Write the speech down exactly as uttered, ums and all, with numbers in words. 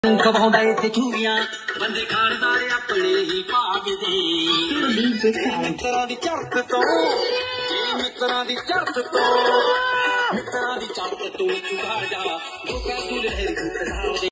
ਕਵਾਉਂਦਾ ਇੱਥੇ ਚੂੜੀਆਂ ਬੰਦੇ ਖਾਣ ਸਾਰੇ ਆਪਣੇ ਹੀ ਭਾਗ ਦੇ ਮਿੱਤਰਾਂ ਦੀ ਝੜਕ ਤੋਂ ਮਿੱਤਰਾਂ ਦੀ ਝੜਕ ਤੋਂ ਮਿੱਤਰਾਂ ਦੀ ਝੜਕ ਤੋਂ ਚੁਗਾ ਜਾ ਲੋਕਾਂ ਤੂੰ ਲਹਿਰ